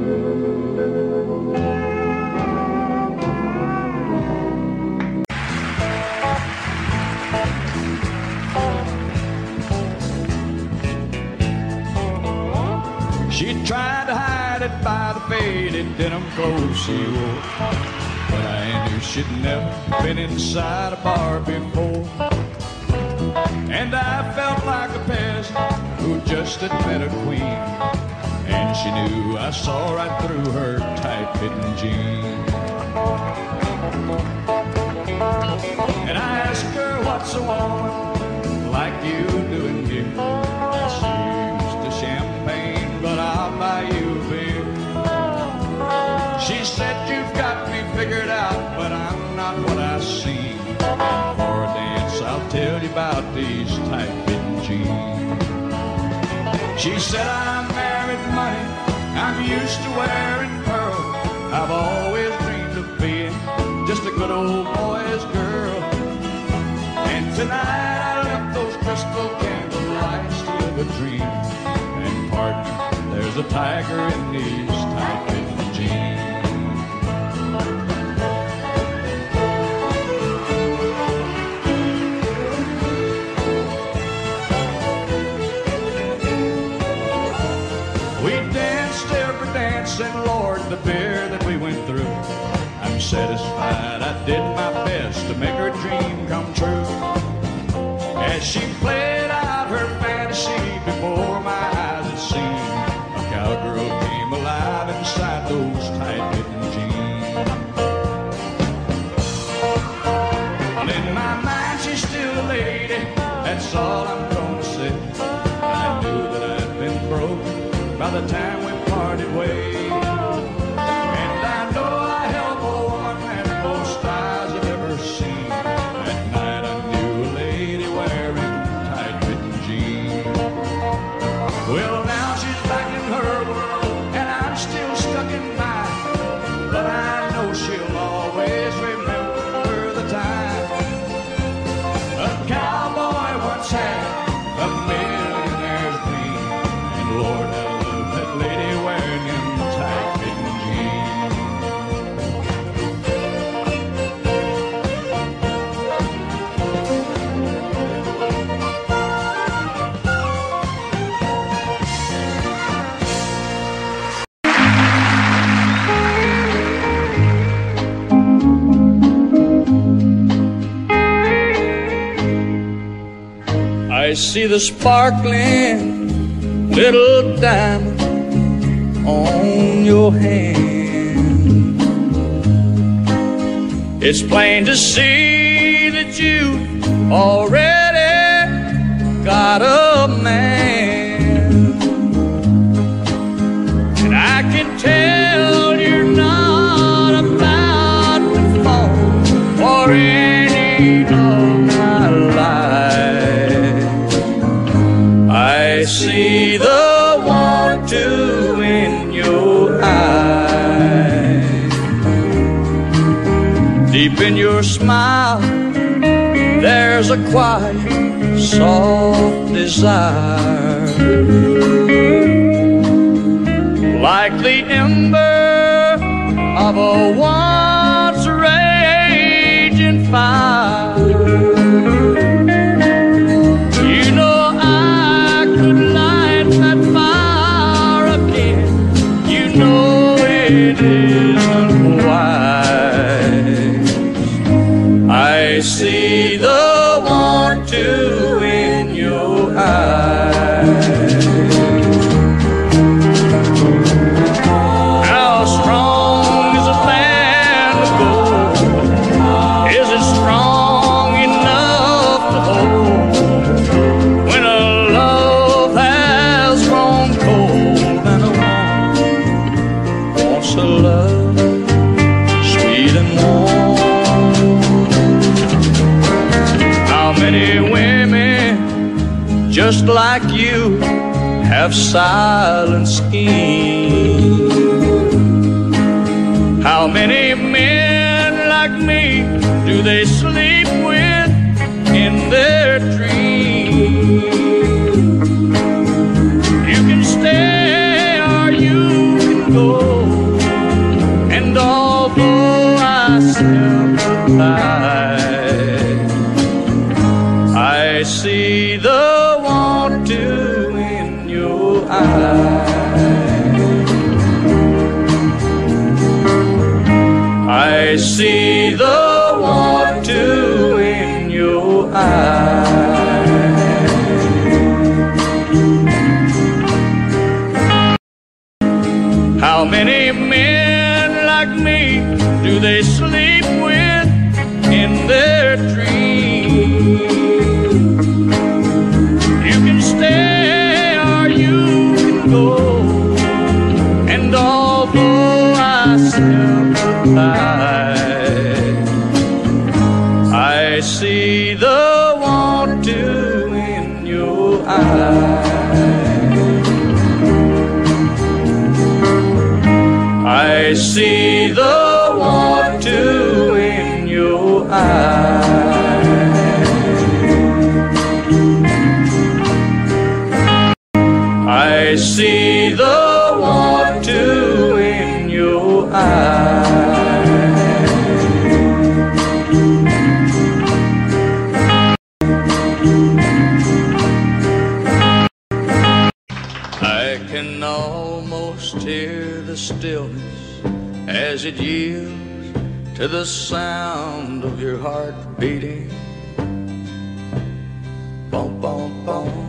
She tried to hide it by the faded denim clothes she wore, but I knew she'd never been inside a bar before. And I felt like a peasant who just had met a queen, and she knew I saw right through her tight-fitting jeans. And I asked her, what's a woman like you doing here? She used to champagne, but I'll buy you a beer. She said, you've got me figured out, but I'm not what I seem. And for a dance, I'll tell you about these tight-fitting jeans. She said, I'm married money, I'm used to wearing pearls. I've always dreamed of being just a good old boy's girl. And tonight I crystal candle lights to live a dream. And partner, there's a tiger in these tight-fitting jeans. We danced every dance, and Lord, the beer that we went through, I'm satisfied I did my best to make her dream come true. As she played out her fantasy before my eyes had seen, a cowgirl came alive inside those tight-fitting jeans. Well, in my mind she's still a lady, that's all I'm gonna say. I knew that I'd been broke by the time we parted ways. And I know I held a woman that most eyes have ever seen. That night I knew a lady wearing tight-fitting jeans. Well, now she's back in her world, and I'm still stuck in mine. But I know she'll always remember the time a cowboy once had a millionaire's dream. And Lord, how that lady wearing them tight-fitting jeans. I see the sparkling little diamond on your hand. It's plain to see that you already got a man. And I can tell you're not about to fall for any of my life. I see the want to in your eyes. Deep in your smile, there's a quiet, soft desire, like the ember of a once raging fire. You know I could light that fire again. You know it isn't wise. I see the want to in your eyes. How strong is a band of gold? Is it strong enough to hold when a love has grown cold and a woman wants a love sweet and warm? How many women just like you have silent schemes? How many men like me do they sleep with in their dreams? You can stay or you can go, and although I sympathize, I see the want to in your eyes. I see the want to in your eyes. How many men like me do they sleep with in their dreams? You can stay or you can go, and although I sympathize, I see the want to in your eyes. I can almost hear the stillness as it yields to the sound of your heart beating. Bum, bum, bum.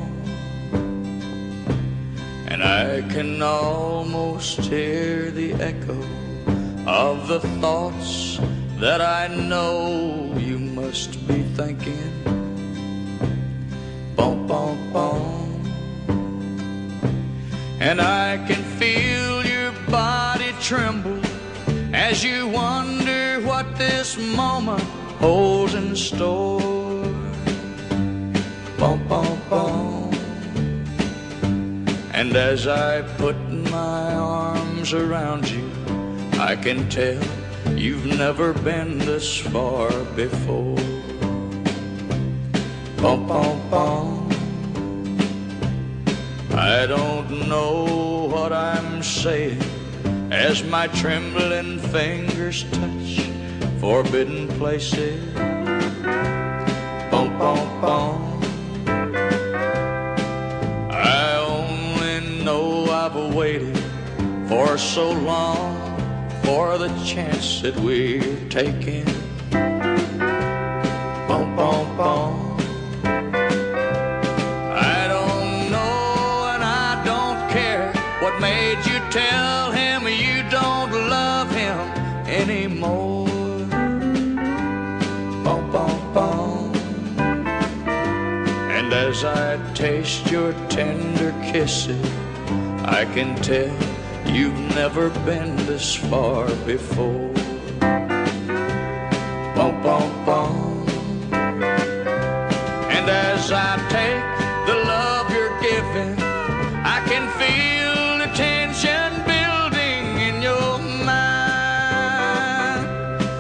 And I can almost hear the echo of the thoughts that I know you must be thinking. Bum, bum, bum. And I can feel your body tremble as you wonder what this moment holds in store. Bum, bum, bum. And as I put my arms around you, I can tell you've never been this far before. Bum, bum, bum. I don't know what I'm saying as my trembling fingers touch forbidden places. Bum, bum, bum. I only know I've waited for so long for the chance that we're taking. Bum, bum, bum. What made you tell him you don't love him anymore? Bum, bum, bum. And as I taste your tender kisses, I can tell you've never been this far before. Bum, bum, bum. And as I take the love you're giving, I can feel tension building in your mind.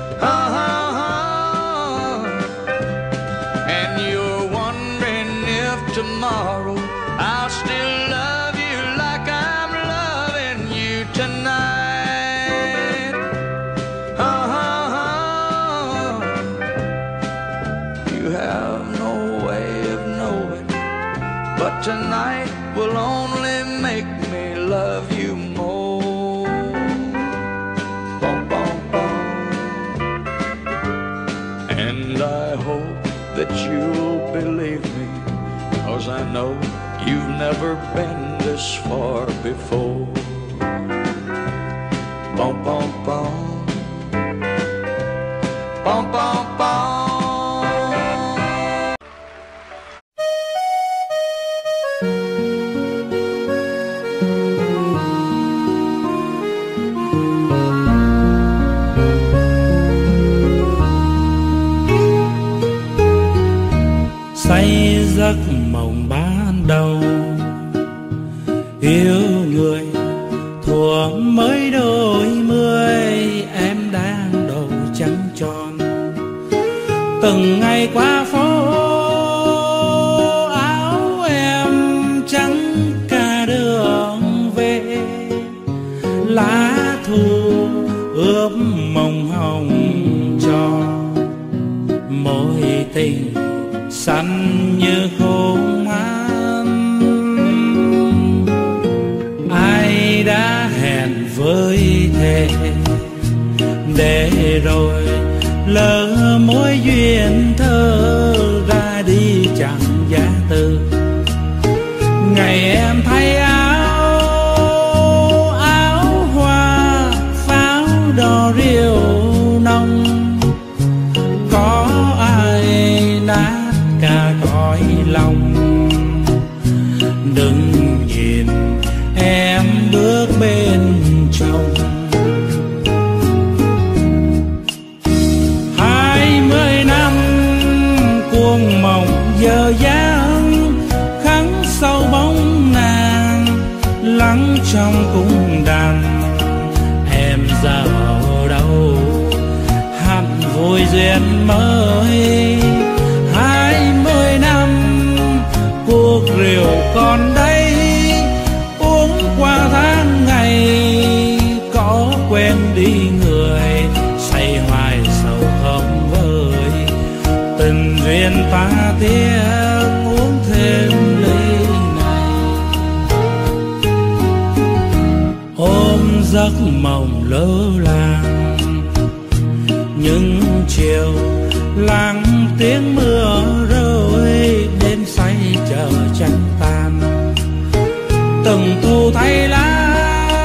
And you're wondering if tomorrow I'll still love you like I'm loving you tonight. You have no way of knowing, but tonight will only make me love you more. Bum, bum, bum. And I hope that you'll believe me, 'cause I know you've never been this far before. Bum, bum, bum. Bum, bum, bum. Say giấc mộng ban đầu yêu người thuở mới đôi mươi, em đang đầu trắng tròn từng ngày qua phố áo em trắng cả đường về, lá thu ướp mộng hồng cho mối tình xanh như khôn han. Ai đã hẹn với thề để rồi lỡ mối duyên thơ ra đi chẳng giá từ. Ngày em thay áo hoa pháo đỏ rượu nồng, có ai nát cả cõi lòng. Đừng nhìn em bước bên chồng. 20 năm cuồng mộng giờ dáng, khắc sâu bóng nàng lắng trong cung đàn. Em giờ ở đâu hẳn vui duyên mới. 20 năm cuộc rượu còn đây, từng thu thay lá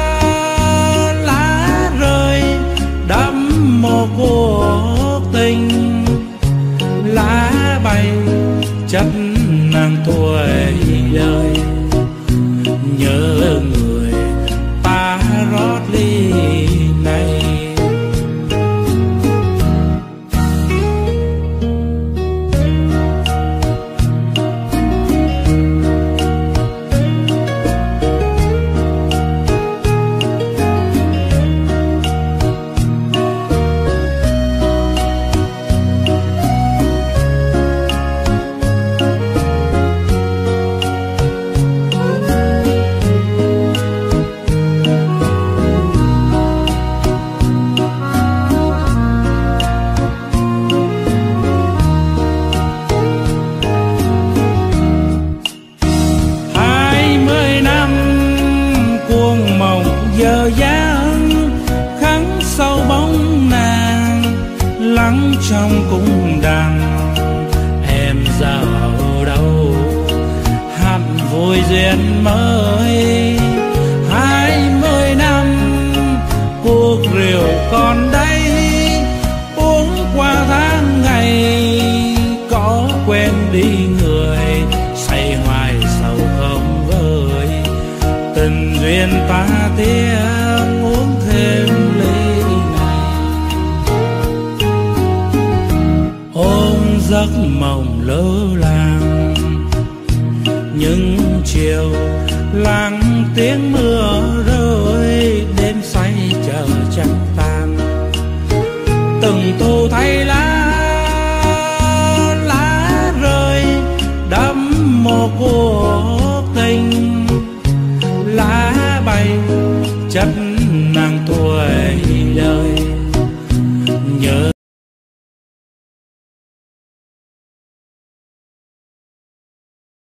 rơi đẫm mồ cuộc tình, lá bay chất nàng tuổi đời, nhớ người ta rót ly này. Trong cung đàn em giờ ở đâu, hát vui duyên mới 20 năm cuộc rượu còn đây, uống qua tháng ngày có quen đi người, say hoài sầu không vơi, tình duyên ta tiếng uống thêm ly này. Giấc mộng lơ làng những chiều lặng tiếng mưa rơi, đêm say chờ trăng tan, từng thu thay lá rơi đẫm mồ côi.